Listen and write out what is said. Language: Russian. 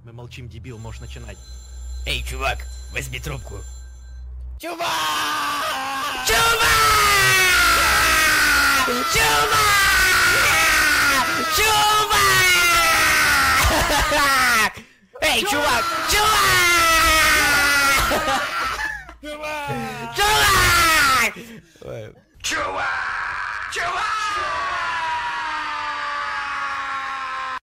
Мы молчим, дебил, можешь начинать. Эй, чувак, возьми трубку. Чувак! Чувак! Чувак! Чувак! Эй, чувак! Чувак! Чувак! Чувак! Чувак!